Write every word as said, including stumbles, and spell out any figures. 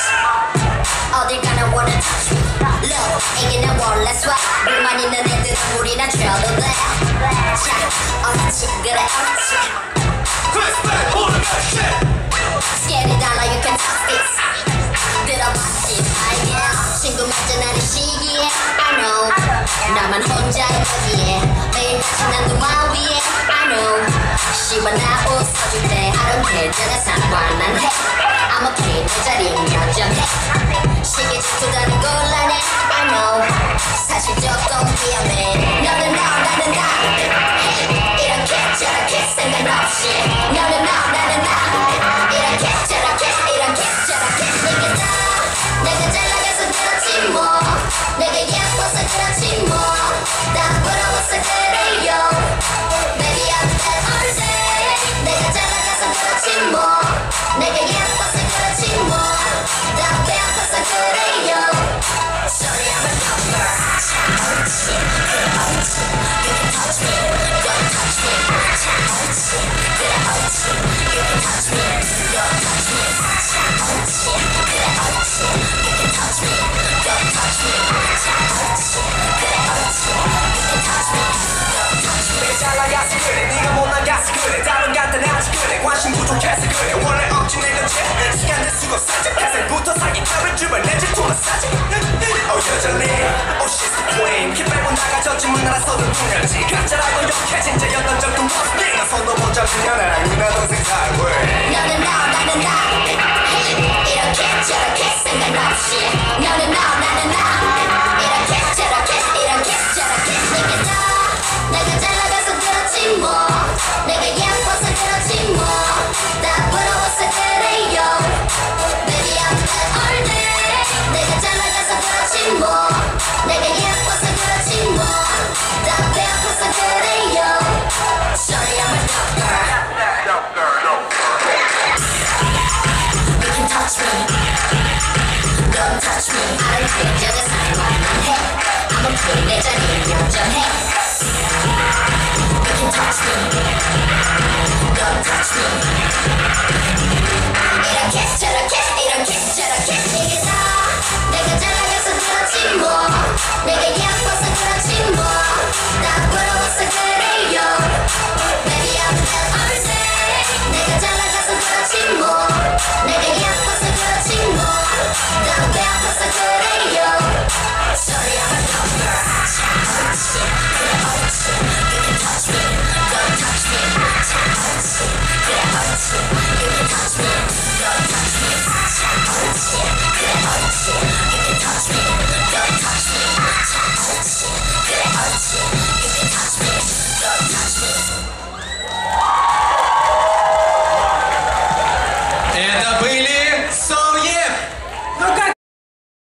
어딜 가나 wanna touch me Look, 이게 내 원래 swag 불만 있는 애들은 우리나 줘도 돼 자, 어찌 그래 어찌 Respect all of that shit Scared it down like you can touch this 들어봤지 I am 친구 맞잖아 이 시기에 I know 나만 혼자인 거기에 매일같이 난 누마 위에 I know 씨발 나 웃어줄 때 I don't care 전혀 상관 안 해 I'm okay 내 자리는 여전해 시계 질투다는 곤란해 I know 사실 조금 위험해 너는 너 나는 나 이렇게 저렇게 상관없이 너는 너 나는 나 이렇게 저렇게 이렇게 저렇게 내게 나 내가 잘 나가서 그렇지 뭐 내가 예뻐서 그렇지 뭐다 부러워서 그래요 Baby I'm that all day 내가 잘 나가서 그렇지 뭐 내가 예뻐서 그렇지 뭐다 배고파서 그래요 Sorry I'm a number 자 옳지 그래 옳지 You can touch me Don't touch me 자 옳지 그래 옳지 You can touch me Don't touch me 자 옳지 그래 옳지 You can touch me Don't touch me 자 옳지 그래 옳지 You can touch me Don't touch me 잘 나가서 그래 네가 못 나가서 그래 다른 간단하지 그래 관심 부족해서 그래 원래 억지 내 건지 시간 될 수가 없어 태생부터 사기 cab을 주변 내 질투가 싸지 어 여전히 Oh she's the queen 키 빼고 나가졌지만 알아서도 중요하지 가짜라고 욕해진 자였던 적도 없니 나 손도 못 잡히냐 나랑 누나 동생 사이왜 너는 너 나는 나 이렇게 저렇게 상관없이 너는 너 나는 나